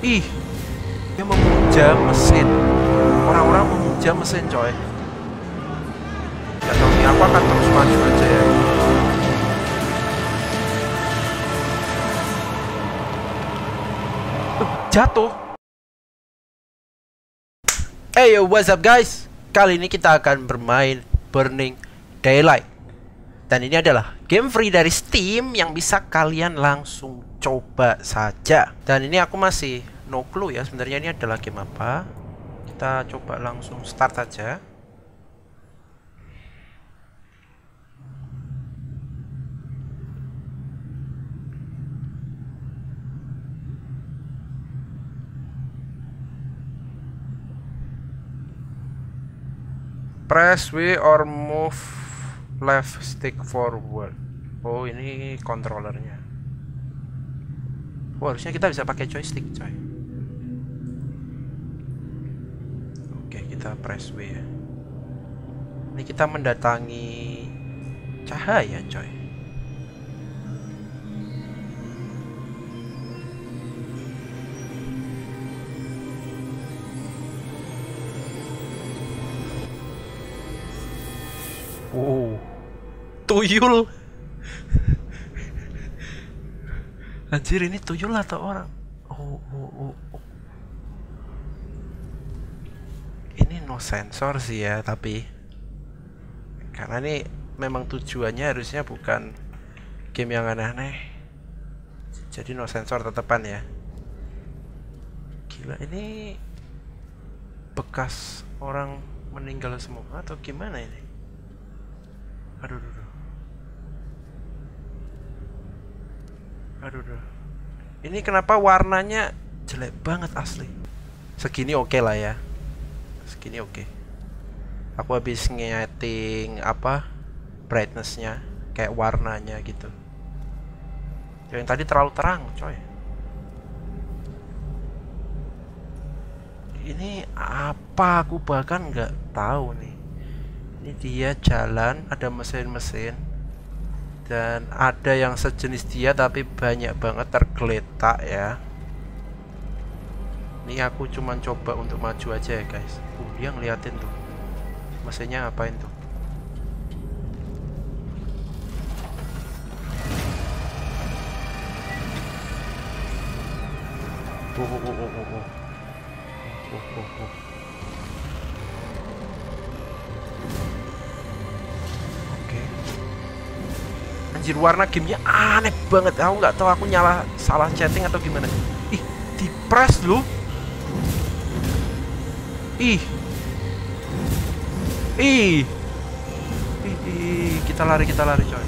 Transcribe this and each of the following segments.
Ih, dia memuja mesin. Orang-orang memuja mesin, coy. Gak tau nih, aku akan terus maju aja ya. Jatuh. Hey yo, what's up guys? Kali ini kita akan bermain Burning Daylight. Dan ini adalah game free dari Steam yang bisa kalian langsung coba saja. Dan ini aku masih no clue ya sebenarnya ini adalah game apa. Kita coba langsung start saja. Press W or move left stick forward. Oh, ini controllernya. Oh, harusnya kita bisa pakai joystick, coy. Oke, kita press W ya. Ini kita mendatangi cahaya, coy. Oh, tuyul. Anjir, ini tuyul atau orang? Oh. Ini no sensor sih ya, tapi karena ini memang tujuannya harusnya bukan game yang aneh-aneh. Jadi no sensor tetepan ya. Gila, ini bekas orang meninggal semua atau gimana ini? Aduh. Ini kenapa warnanya jelek banget asli. Segini oke lah ya. Segini oke. Aku habis ngeting apa brightnessnya, kayak warnanya gitu. Yang tadi terlalu terang, coy. Ini apa? Aku bahkan nggak tahu nih. Ini dia jalan, ada mesin-mesin dan ada yang sejenis dia tapi banyak banget tergeletak ya. Ini aku cuman coba untuk maju aja ya guys. Dia ngeliatin tuh mesinnya ngapain tuh. Anjir, warna gamenya aneh banget. Aku nggak tahu aku salah chatting atau gimana. Ih, di press lu. Ih, kita lari coy.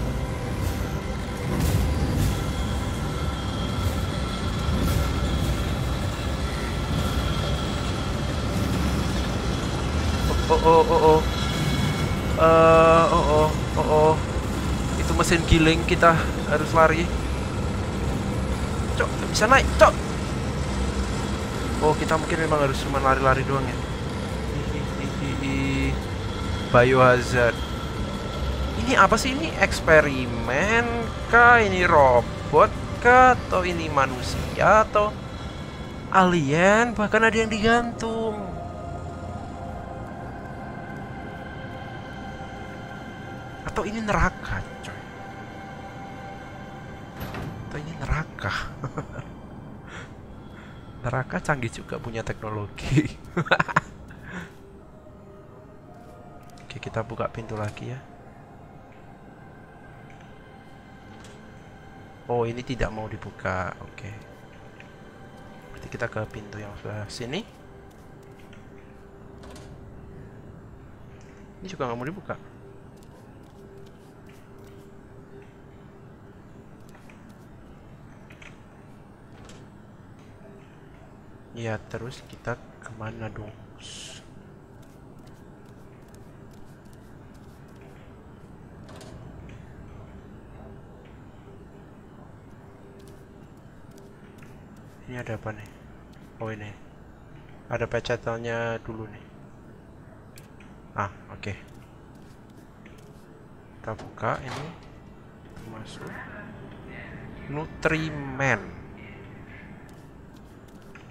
Oh. Itu mesin giling, kita harus lari. Cok, gak bisa naik, cok. Oh, kita mungkin memang harus cuma lari-lari doang ya. Biohazard. Ini apa sih ini? Eksperimen kah? Ini robot kah? Atau ini manusia? Atau alien? Bahkan ada yang digantung. Atau ini neraka, coy. Atau ini neraka. Neraka canggih juga punya teknologi. Oke, kita buka pintu lagi ya. Oh, ini tidak mau dibuka. Oke. Berarti kita ke pintu yang sebelah sini. Ini juga nggak mau dibuka. Ya, terus kita kemana dong? Ini ada apa nih? Oh, ini ada pecatannya dulu nih. Oke. Kita buka ini. Masuk Nutrimen.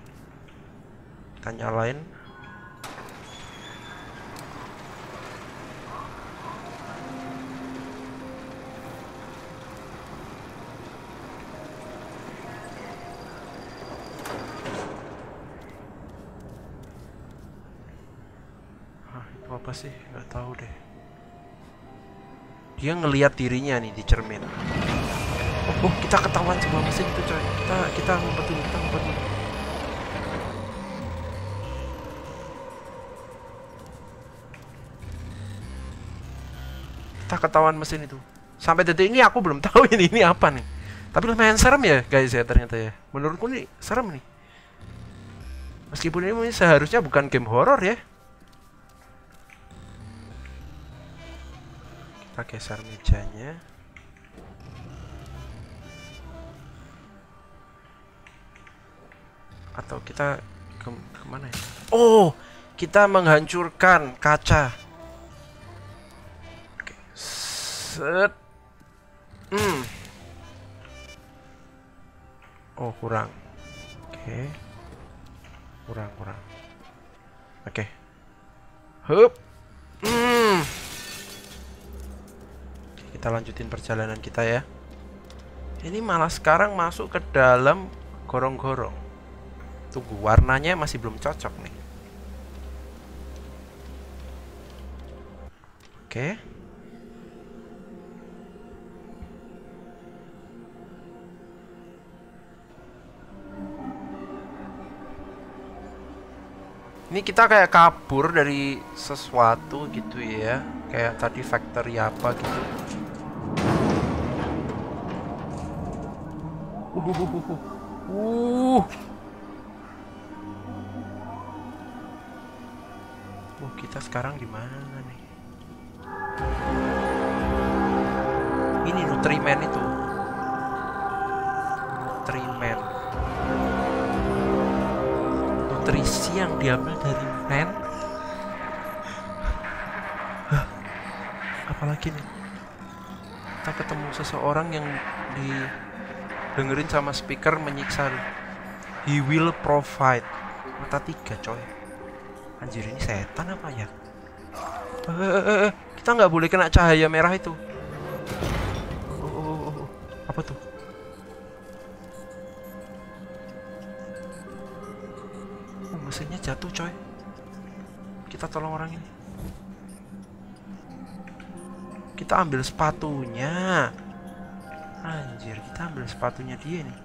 Kita nyalain. Apa sih, nggak tahu deh. Dia ngelihat dirinya nih di cermin. Oh, kita ketahuan sama mesin itu, coy. Kita ngumpet dulu, kita ngumpet dulu. Kita ketahuan mesin itu. Sampai detik ini aku belum tahu ini apa nih. Tapi lumayan serem ya, guys ya ternyata ya. Menurutku nih serem nih. Meskipun ini seharusnya bukan game horor ya. Kita geser mejanya. Atau kita kemana ya? Oh, kita menghancurkan kaca. Oke. Set. Oh, kurang. Oke. Kurang. Oke. Hup. Kita lanjutin perjalanan kita ya. Ini malah sekarang masuk ke dalam gorong-gorong. Tunggu, warnanya masih belum cocok nih. Oke. Ini kita kayak kabur dari sesuatu gitu ya. Kayak tadi factory apa gitu. Kita sekarang di mana nih? Ini Nutriman itu. Nutriman. Nutrisi yang diambil dari man. Apalagi nih? Kita ketemu seseorang yang dengerin sama speaker menyiksa. He will provide. Mata 3 coy. Anjir, ini setan apa ya? Kita nggak boleh kena cahaya merah itu. Apa tuh? Mesinnya jatuh coy. Kita tolong orang ini. Kita ambil sepatunya. Anjir, kita ambil sepatunya dia nih.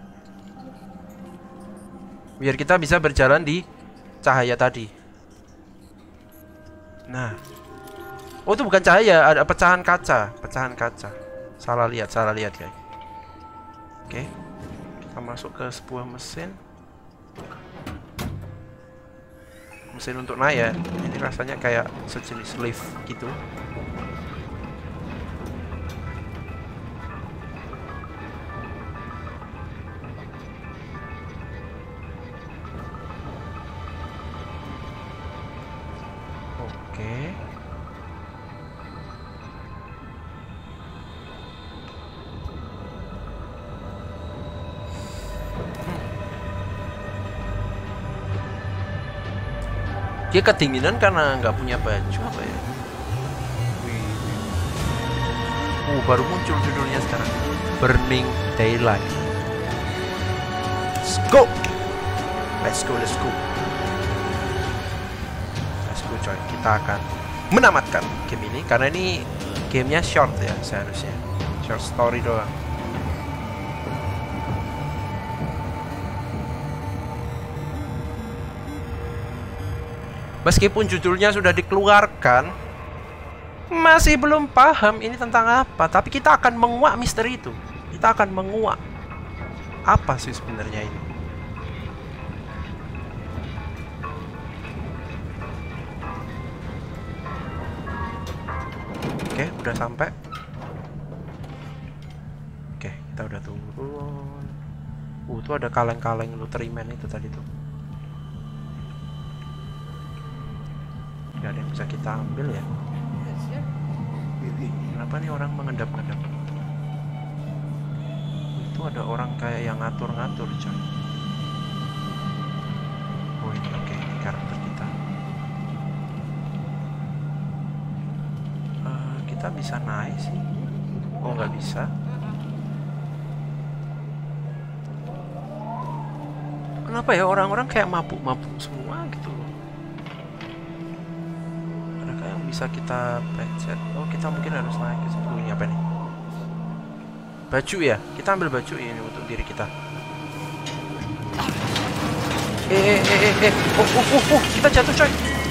Biar kita bisa berjalan di cahaya tadi. Nah. Oh, itu bukan cahaya, ada pecahan kaca. Salah lihat guys. Oke. Kita masuk ke sebuah mesin. Mesin untuk naik ya. Ini rasanya kayak sejenis lift gitu. Dia kedinginan karena nggak punya baju apa ya? Baru muncul judulnya sekarang. Burning Daylight. Let's go coy. Kita akan menamatkan game ini karena ini gamenya short ya seharusnya. Short story doang. Meskipun judulnya sudah dikeluarkan, masih belum paham ini tentang apa. Tapi kita akan menguak misteri itu. Kita akan menguak apa sih sebenarnya ini. Oke, udah sampai. Oke, kita udah turun. Tuh ada kaleng-kaleng Nutriman itu tadi tuh. Gak ada yang bisa kita ambil ya. Kenapa nih orang mengendap-endap? Itu ada orang kayak yang ngatur-ngatur coy. Oh ini oke. karakter kita. Kita bisa naik sih. Oh, nggak bisa. Kenapa ya orang-orang kayak mabuk-mabuk semua gitu loh. Adakah yang bisa kita pencet? Oh, kita mungkin harus naik ke situ. Ini apa nih? Baju ya? Kita ambil baju ini untuk diri kita. Kita jatuh coy.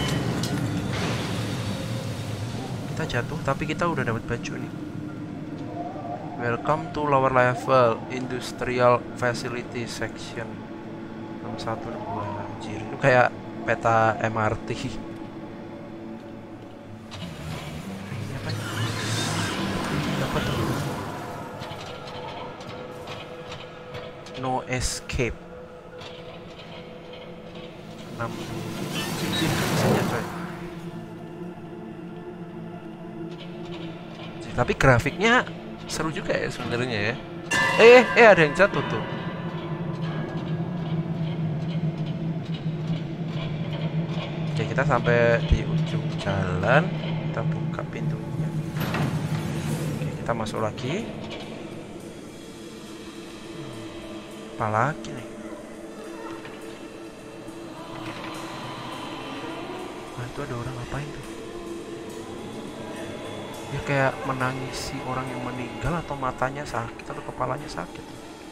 Kita jatuh, tapi kita udah dapat baju nih. Welcome to lower level industrial facility section 6162. Anjir, itu kayak peta MRT. Ini apa nih? Dapat no escape. 6 saja coy. Tapi grafiknya seru juga ya sebenarnya ya. Ada yang jatuh tuh. Oke, kita sampai di ujung jalan. Kita buka pintunya. Oke, kita masuk lagi. Apa lagi nih? Nah, itu ada orang ngapain tuh? Dia kayak menangisi orang yang meninggal, atau matanya sakit atau kepalanya sakit.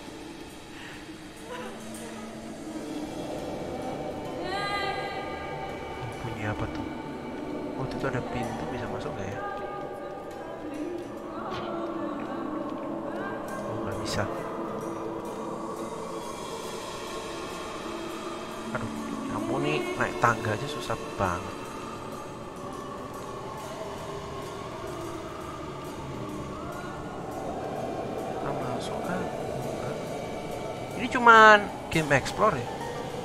Bunyi apa tuh? Oh, itu ada pintu, bisa masuk nggak ya? Oh, nggak bisa. Aduh, kamu nih naik tangga aja susah banget. Ini cuman game explore ya.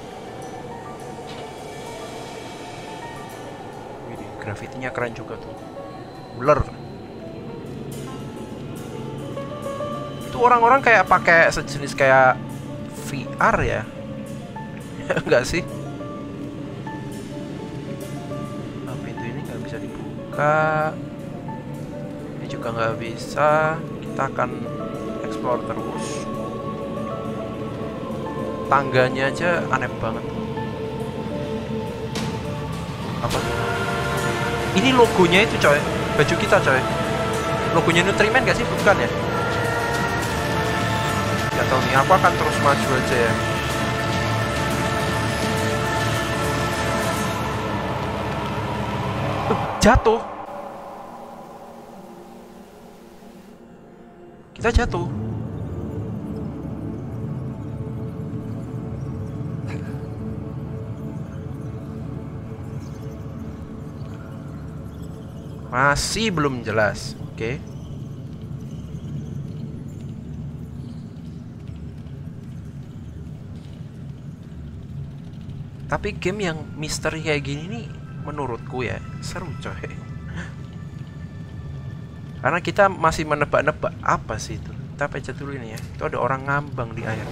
Wih, grafitinya keren juga tuh. Blur. Itu orang-orang kayak pakai sejenis kayak VR ya. Enggak sih? Nah, pintu ini nggak bisa dibuka. Ini juga nggak bisa. Kita akan explore terus. Tangganya aja aneh banget. Apa? Ini logonya itu coy. Baju kita coy. Logonya Nutrimen gak sih? Bukan ya? Gak tau nih. Aku akan terus maju aja ya. Jatuh. Kita jatuh. Masih belum jelas. Oke. Tapi game yang misteri kayak gini nih menurutku ya seru coy. Karena kita masih menebak-nebak apa sih itu. Kita pencet dulu ini ya. Itu ada orang ngambang di air.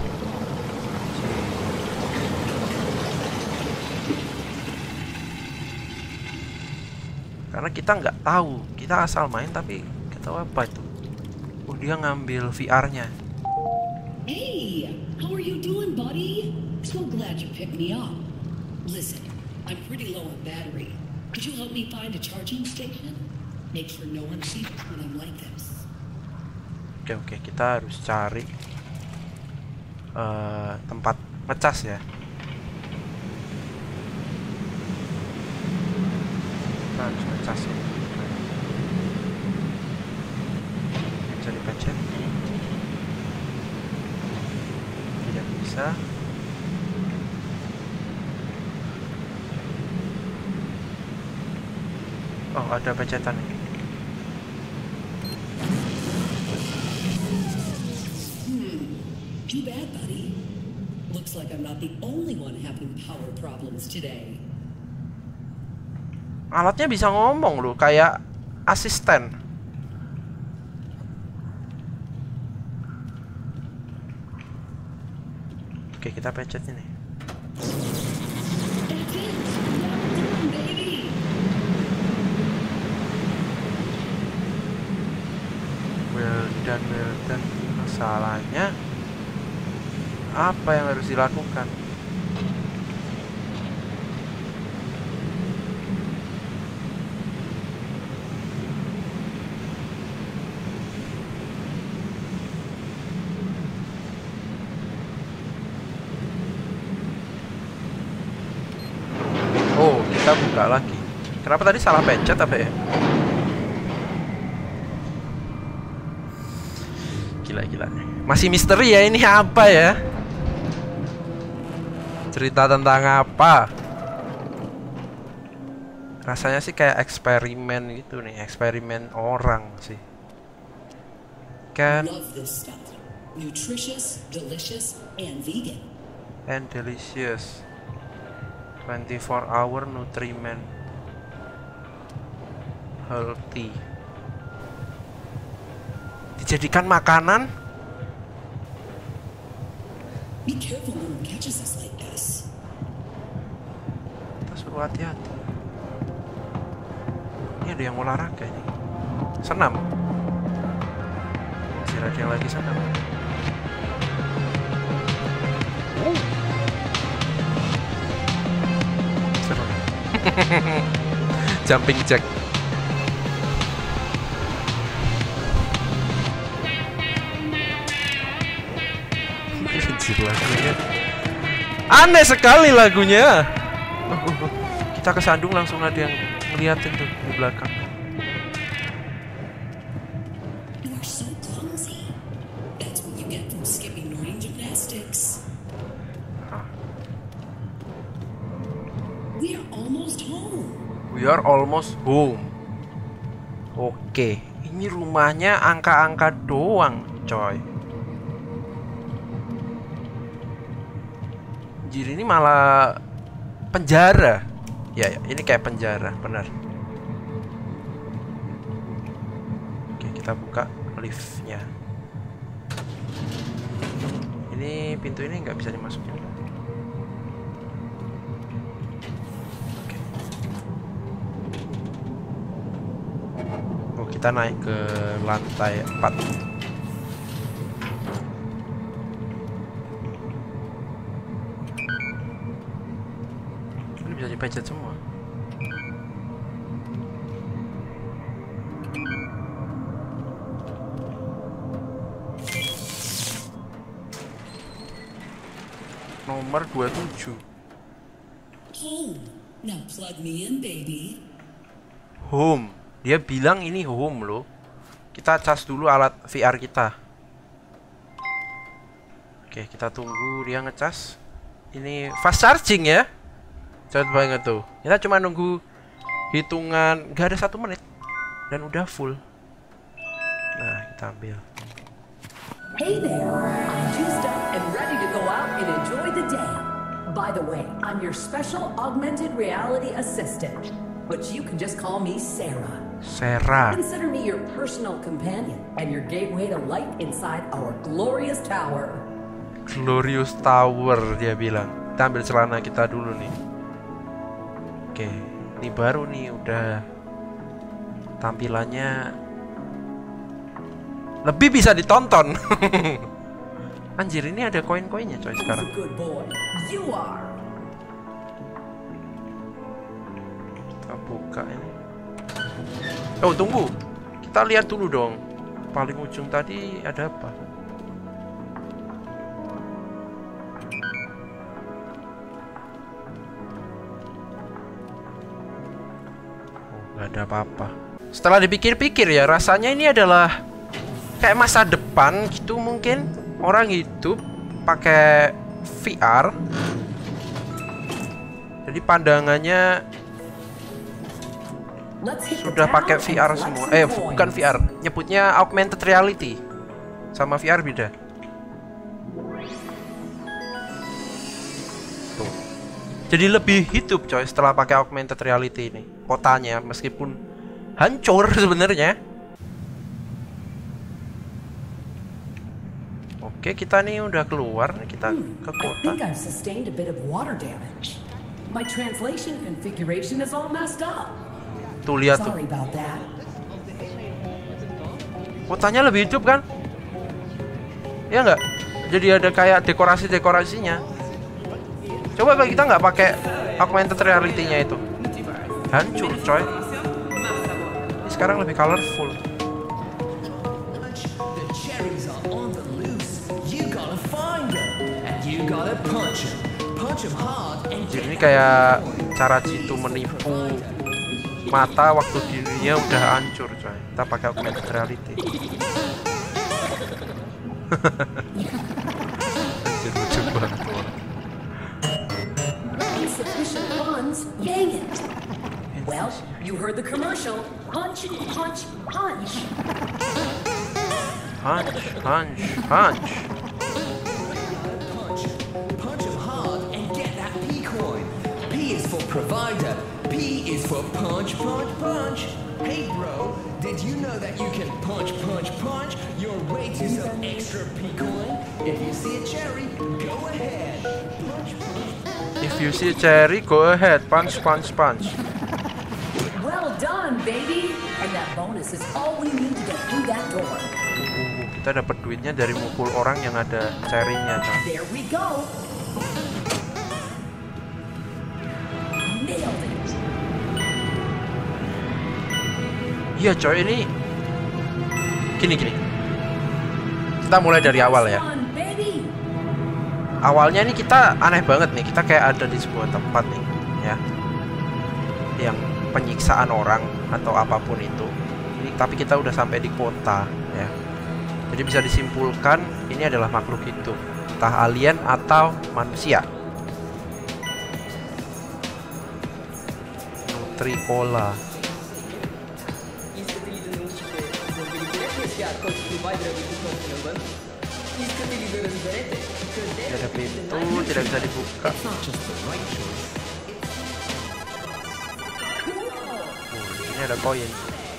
Karena kita nggak tahu, kita asal main tapi nggak tahu apa itu. Oh, dia ngambil VR-nya. Hey, how are you doing, buddy? So glad you picked me up. Listen, I'm pretty low on battery. Could you help me find a charging station? Make sure no one sees when I'm like this. Oke, kita harus cari tempat ngecas ya. Harus ngecas ya. Bisa dipencet. Tidak bisa. Oh, ada pencetan ini. Too bad, buddy. Looks like I'm not the only one having power problems today. Alatnya bisa ngomong loh, kayak asisten. Oke, kita pencet ini. Masalahnya apa yang harus dilakukan? Oh, kita buka lagi. Kenapa tadi salah pencet apa ya? Gila. Masih misteri ya, ini apa ya? Cerita tentang apa? Rasanya sih kayak eksperimen gitu nih, eksperimen orang sih. Kan Love this stuff. Nutritious, delicious, and vegan. and delicious. 24-hour nutriment. Healthy. Dijadikan makanan? Be careful no one catches us like this. Kita suruh hati-hati. Ini ada yang olahraga ini. Senam. Masih ada yang lagi senam. Seru. Jumping jack. Anjir, lagunya aneh sekali lagunya. Kita kesandung langsung ada yang ngeliatin tuh di belakang. You are so clumsy. That's what you get from skipping morning gymnastics. We are almost home. We are almost home. Oke, ini rumahnya angka-angka doang, coy. Jadi ini malah penjara. Ya, ini kayak penjara, benar. Oke, kita buka liftnya. Ini pintu ini nggak bisa dimasukin. Oke. Oh, kita naik ke lantai 4. Bisa dipencet semua. Nomor 27. Home. Now plug me in, baby. Home. Dia bilang ini home loh. Kita cas dulu alat VR kita. Oke, kita tunggu dia ngecas. Ini fast charging ya. Cepet banget tuh. Kita cuma nunggu hitungan gak ada 1 menit dan udah full. Nah, kita ambil. Hey there, I'm juiced up and ready to go out and enjoy the day. By the way, I'm your special augmented reality assistant, but you can just call me Sarah. Sarah. Consider me your personal companion and your gateway to light inside our glorious tower. Glorious Tower dia bilang. Kita ambil celana kita dulu nih. Oke, ini baru nih udah tampilannya lebih bisa ditonton. Anjir, ini ada koin-koinnya coy sekarang. Good boy, you are. Kita buka ini. Oh, tunggu. Kita lihat dulu dong. Paling ujung tadi ada apa? Gak ada apa-apa. Setelah dipikir-pikir ya, rasanya ini adalah kayak masa depan gitu mungkin. Orang hidup pakai VR. Jadi pandangannya sudah pakai VR semua. Bukan VR, nyebutnya augmented reality. Sama VR beda. Tuh. Jadi lebih hidup coy setelah pakai augmented reality ini. Kotanya meskipun hancur sebenarnya. Oke, kita nih udah keluar, kita ke I kota. think I've sustained a bit of water damage. My translation configuration is all messed up. Tuh lihat tuh. Sorry about that. Kotanya lebih hidup kan? Ya nggak? Jadi ada kayak dekorasinya. Coba kalau kita nggak pakai augmented reality-nya itu, hancur coy. Ini sekarang lebih colorful. Jadi ini kayak cara Jitu menipu mata waktu dirinya udah hancur coy. Kita pakai augmented reality. Anjir, lucu banget. Insufficient funds? Dang it. Well, you heard the commercial. Punch, punch, punch. Punch, punch, punch. Punch him hard and get that P coin. P is for provider. P is for punch, punch, punch. Hey bro, did you know that you can punch, punch, punch your way to some extra P coin? If you see a cherry, go ahead. Punch, punch. If you see a cherry, go ahead. Punch, punch, punch. Well done, baby. And that bonus is all we need to get through that door. Kita dapat duitnya dari mukul orang yang ada cherry-nya coy. There we go. Nailed it. Iya coy, ini gini. Kita mulai dari awal ya. Fun, baby. Awalnya ini kita aneh banget nih. Kita kayak ada di sebuah tempat nih, ya, yang penyiksaan orang atau apapun itu. Ini, tapi kita udah sampai di kota, ya. Jadi bisa disimpulkan ini adalah makhluk hidup, entah alien atau manusia. Nutricola. Tidak ada pintu, tidak bisa dibuka. Ini ada koin.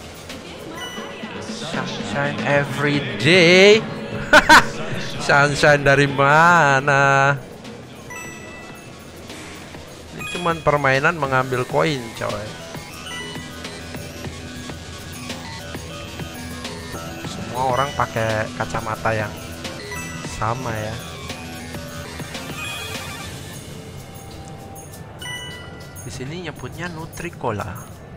Sunshine every day. Sunshine dari mana? Ini cuman permainan mengambil koin, coy. Semua orang pakai kacamata yang sama ya. Di sini nyebutnya Nutricola.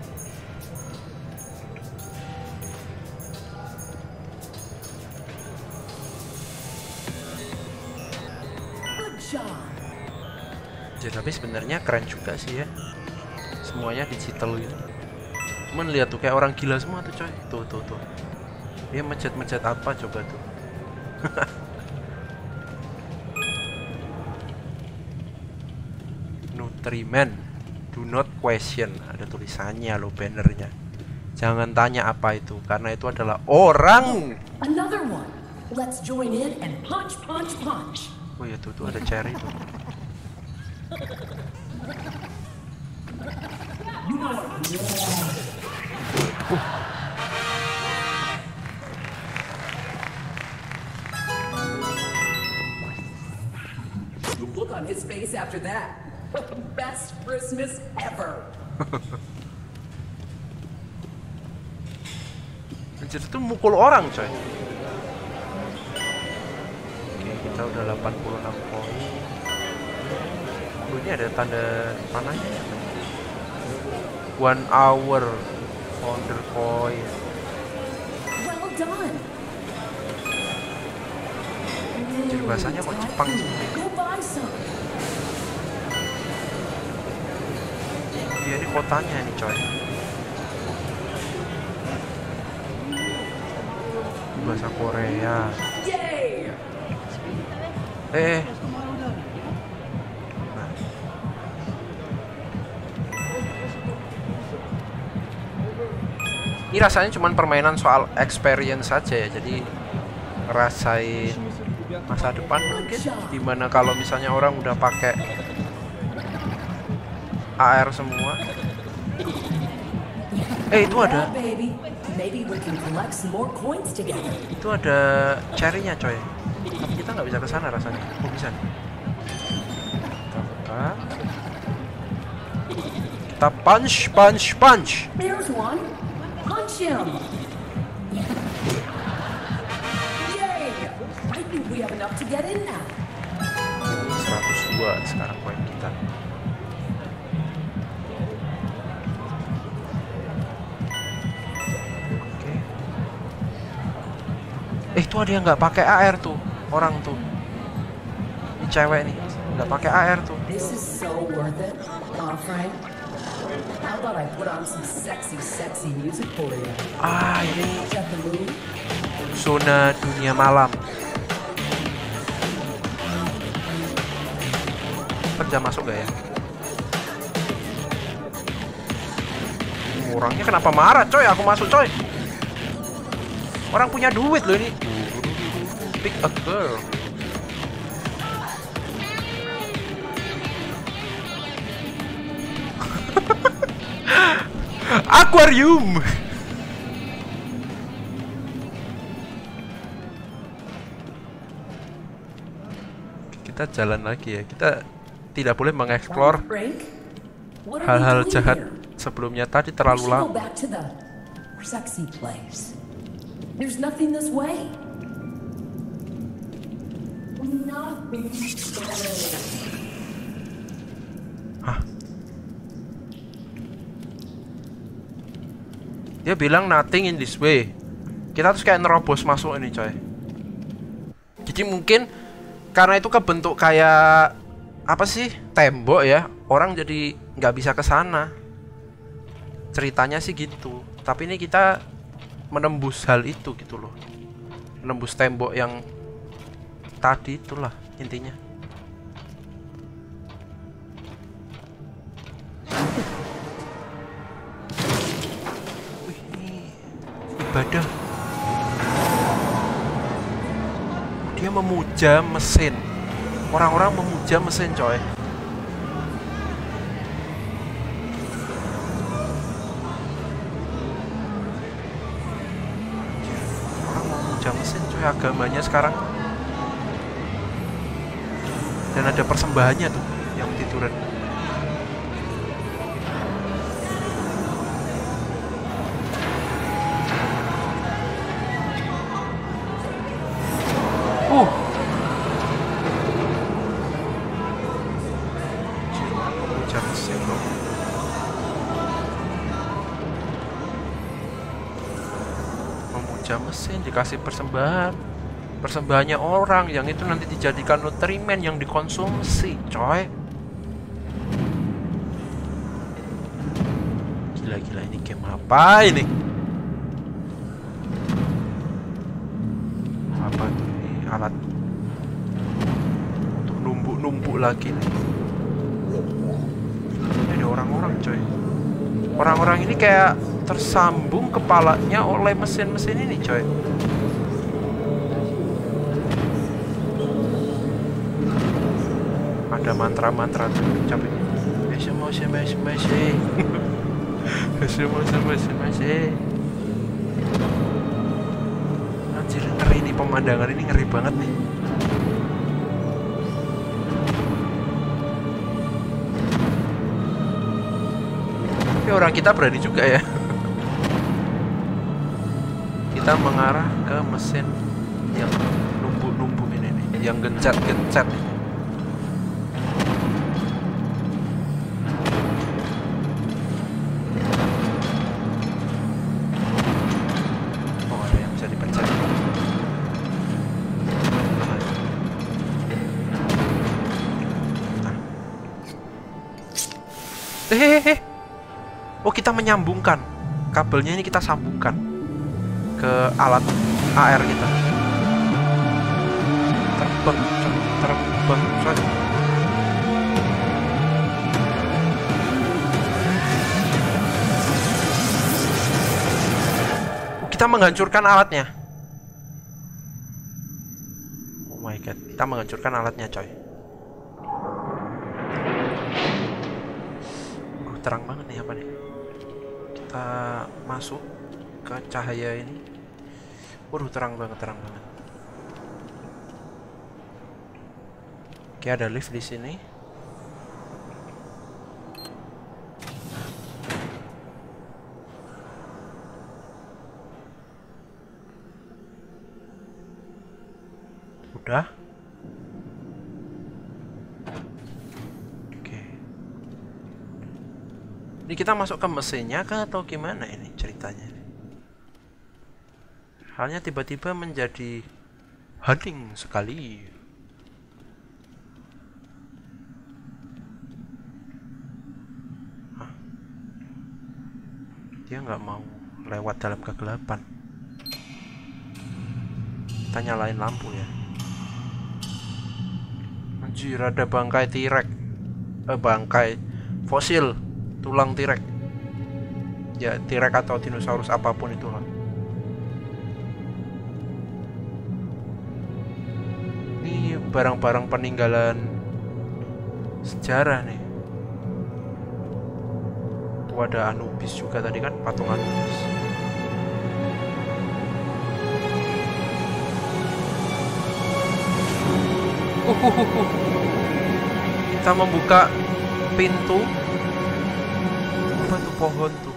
Jadi tapi sebenarnya keren juga sih ya. Semuanya digital gitu. Cuman lihat tuh kayak orang gila semua tuh coy. Tuh. Dia mencet apa coba tuh. Nutrimen, do not question. Ada tulisannya loh, bannernya. Jangan tanya apa itu, karena itu adalah orang. Another one. Let's join in and punch, punch, punch. Oh ya tuh ada cherry tuh. The look on his face after that. Best Christmas ever. Anjir, itu mukul orang coy. Oke, kita udah 86 poin. Oh, ini ada tanda panahnya ya. 1 hour founder coin. Well done. Jadi bahasanya kok Jepang sih. Go buy some. Iya, ini kotanya nih coy. Bahasa Korea. Yay! Nah. Ini rasanya cuma permainan soal experience saja ya. Jadi ngerasain masa depan mungkin, dimana kalau misalnya orang udah pakai AR semua. Itu ada. Itu ada cherry-nya coy. Tapi kita nggak bisa ke sana rasanya. Oh bisa nih. Kita buka. Kita punch. There's one. Punch him. Yay! I think we have about to get in now. 102 sekarang poin kita. Oke. Itu ada yang nggak pakai AR tuh, orang tuh. Ini cewek nih, nggak pakai AR tuh. This is so worth it, Frank. How about I put on some sexy music for you? Ini Set the mood. zona dunia malam. Kerja masuk gak ya? Orangnya kenapa marah coy? Aku masuk coy. Orang punya duit loh ini. Pick a girl. Aquarium. Kita jalan lagi ya. Kita tidak boleh mengeksplor Frank, what are we hal-hal doing jahat here? sebelumnya tadi We terlalu should go lama. back to the sexy place. There's nothing this way. Nothing. Hah? Dia bilang nothing in this way. Kita terus kayak nerobos masuk ini coy. Jadi mungkin karena itu kebentuk kayak apa sih, tembok ya, orang jadi nggak bisa ke sana. Ceritanya sih gitu. Tapi ini kita menembus hal itu gitu loh. Menembus tembok yang tadi itulah intinya. Wih, ini ibadah. Dia memuja mesin. Orang-orang memuja mesin coy. Orang memuja mesin coy, agamanya sekarang. Dan ada persembahannya tuh yang tiduran. Memuja mesin bro. Memuja mesin, dikasih persembahan. Persembahannya orang yang itu nanti dijadikan nutrimen yang dikonsumsi coy. Gila-gila, ini game apa ini? Apa tuh ini? Alat untuk numpuk-numpuk lagi nih. Ini ada orang-orang coy. Orang-orang ini kayak tersambung kepalanya oleh mesin-mesin ini coy. Ada mantra-mantra tuh capek. Anjir, ngeri nih pemandangan ini, ngeri banget nih. Tapi orang kita berani juga ya. Kita mengarah ke mesin yang numpuk-numpuk ini nih, yang gencet-gencet nih. Oh, kita menyambungkan kabelnya ini, kita sambungkan ke alat AR kita. Terbang. Oh, kita menghancurkan alatnya. Oh my god, kita menghancurkan alatnya coy. Terang banget nih, apa nih? Kita masuk ke cahaya ini. Waduh, terang banget. Oke, ada lift di sini. Udah. Ini kita masuk ke mesinnya kah atau gimana ini ceritanya? Halnya tiba-tiba menjadi hening sekali. Hah? Dia nggak mau lewat dalam kegelapan. Kita nyalain lampu ya. Anjir, ada bangkai T-Rex. Bangkai fosil tulang T-Rex. Ya, T-Rex atau dinosaurus apapun itulah. Ini barang-barang peninggalan sejarah nih. Tuh ada Anubis juga tadi kan, patung Anubis. Kita membuka pintu. Apa tuh pohon tuh?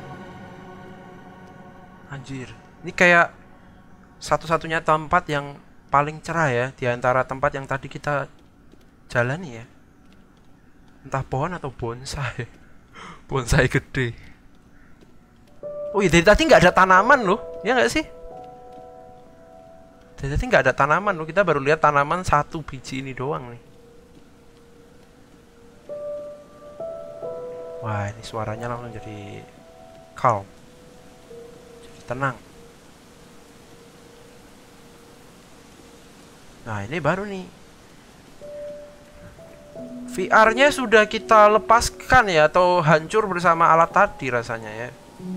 Anjir, ini kayak satu-satunya tempat yang paling cerah ya di antara tempat yang tadi kita jalani ya. Entah pohon atau bonsai. Bonsai gede. Oh iya, dari tadi nggak ada tanaman loh, ya nggak sih? Dari tadi nggak ada tanaman loh, kita baru lihat tanaman satu biji ini doang nih. Wah, ini suaranya langsung jadi calm, jadi tenang. Nah, ini baru nih. VR-nya sudah kita lepaskan ya, atau hancur bersama alat tadi rasanya ya.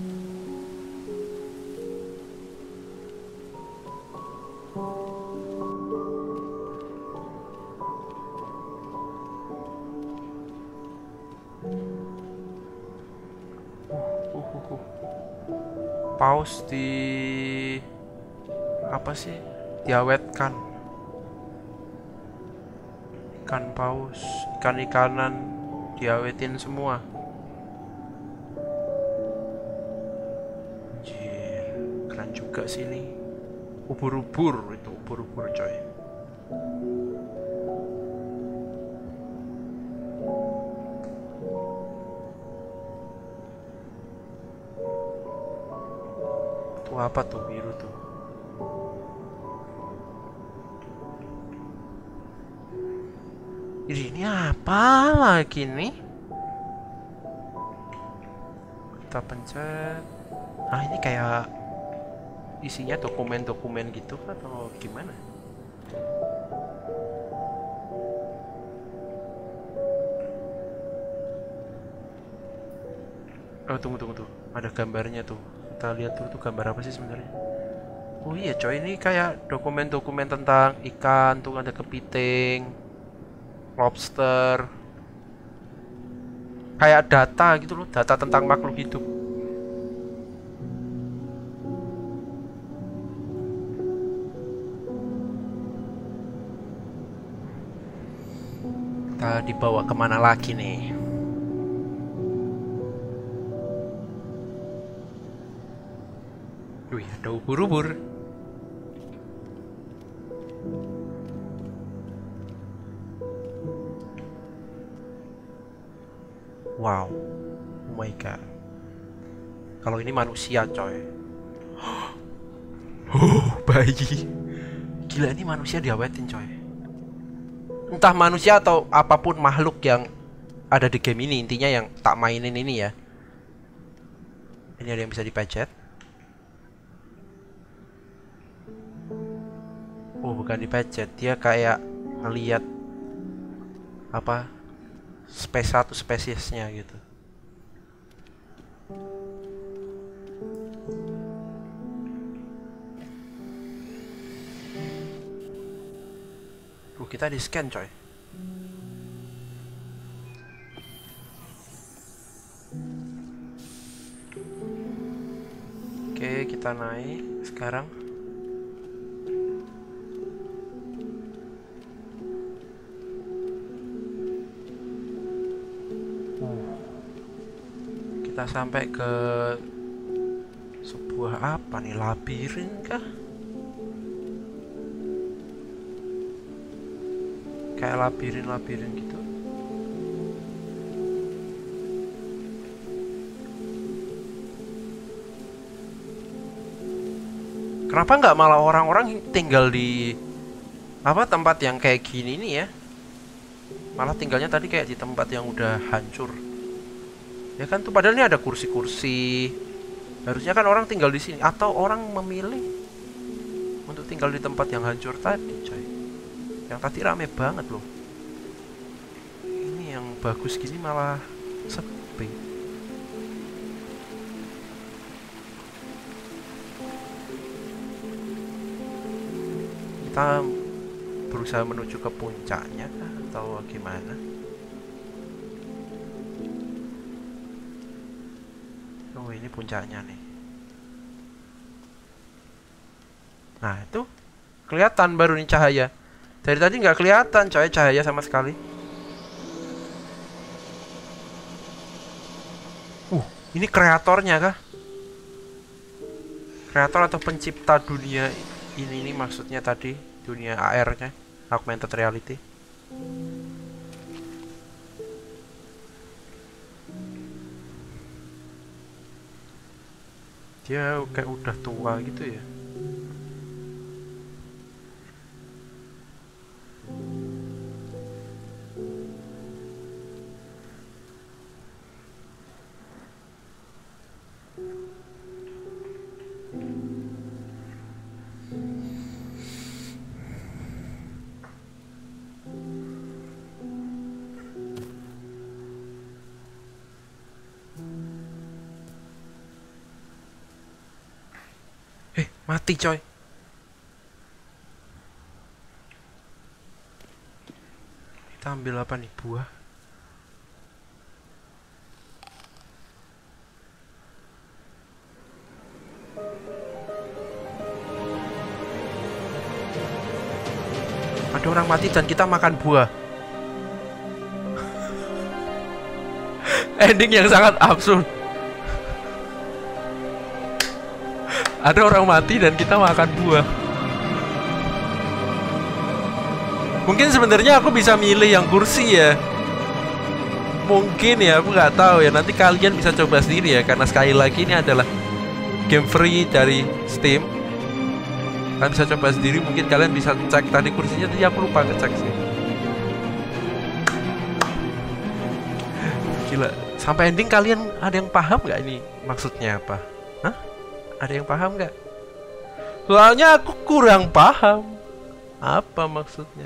Paus di apa sih? Diawetkan. Ikan paus, ikan-ikanan diawetin semua. Anjir, keren juga sih ini. Ubur-ubur itu, ubur-ubur coy. Tuh apa tuh biru tuh? Ini apa lagi nih? Kita pencet. Ah, ini kayak isinya dokumen-dokumen gitu atau gimana? Oh, tunggu. Ada gambarnya tuh. Kita lihat tuh gambar apa sih sebenarnya? Oh iya coy, ini kayak dokumen-dokumen tentang ikan tuh, ada kepiting, lobster, kayak data gitu loh, data tentang makhluk hidup. Kita dibawa kemana lagi nih? Wih, ada ubur-ubur. Wow, oh my god. Kalau ini manusia coy. Bayi. Gila, ini manusia diawetin coy. Entah manusia atau apapun makhluk yang ada di game ini, intinya yang tak mainin ini ya. Ini ada yang bisa dipencet. Oh, bukan dipencet, dia kayak ngeliat apa, satu spesiesnya gitu. Kita di scan coy. Oke, kita naik sekarang. Kita sampai ke sebuah apa nih, labirin kah? Kayak labirin gitu. Kenapa nggak malah orang-orang tinggal di apa tempat yang kayak gini nih ya? Malah tinggalnya tadi kayak di tempat yang udah hancur. Ya kan tuh padahal ini ada kursi-kursi. Harusnya kan orang tinggal di sini atau orang memilih untuk tinggal di tempat yang hancur tadi, coy. Yang tadi rame banget loh. Ini yang bagus gini malah sepi. Kita berusaha menuju ke puncaknya atau gimana? Oh, ini puncaknya nih. Nah, itu kelihatan baru nih cahaya. Dari tadi nggak kelihatan coy cahaya sama sekali. Ini kreatornya kah? Kreator atau pencipta dunia ini maksudnya tadi, dunia AR-nya, augmented reality. Dia kayak udah tua gitu ya. Mati coy. Kita ambil apa nih, buah? Ada orang mati dan kita makan buah. Ending yang sangat absurd. Ada orang mati dan kita makan buah. Mungkin sebenarnya aku bisa milih yang kursi ya. Mungkin ya, aku nggak tahu ya. Nanti kalian bisa coba sendiri ya. Karena sekali lagi ini adalah game free dari Steam. Kalian bisa coba sendiri. Mungkin kalian bisa cek tadi kursinya. Tadi aku lupa ngecek sih. Gila. Sampai ending kalian ada yang paham nggak ini maksudnya apa? Hah? Ada yang paham nggak? Soalnya aku kurang paham apa maksudnya.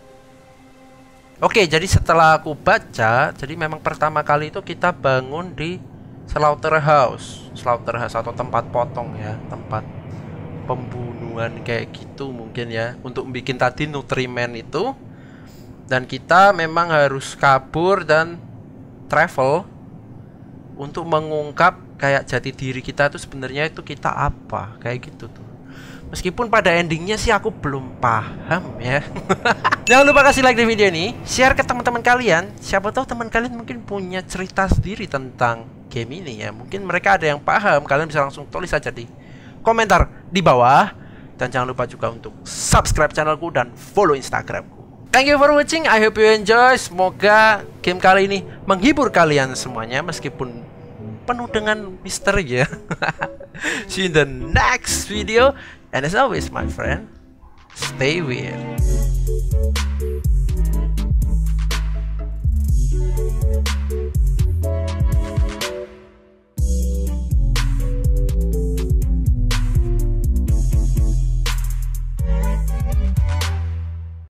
Oke, jadi setelah aku baca, jadi memang pertama kali itu kita bangun di slaughterhouse atau tempat potong ya, tempat pembunuhan kayak gitu mungkin ya, untuk bikin tadi nutrimen itu. Dan kita memang harus kabur dan travel untuk mengungkap kayak jati diri kita itu sebenarnya itu kita apa, kayak gitu tuh. Meskipun pada endingnya sih aku belum paham ya. Jangan lupa kasih like di video ini, share ke teman-teman kalian. Siapa tahu teman kalian mungkin punya cerita sendiri tentang game ini ya. Mungkin mereka ada yang paham, kalian bisa langsung tulis aja di komentar di bawah. Dan jangan lupa juga untuk subscribe channelku dan follow Instagramku. Thank you for watching, I hope you enjoy. Semoga game kali ini menghibur kalian semuanya meskipun penuh dengan misteri ya. See you in the next video. And as always, my friend, stay weird.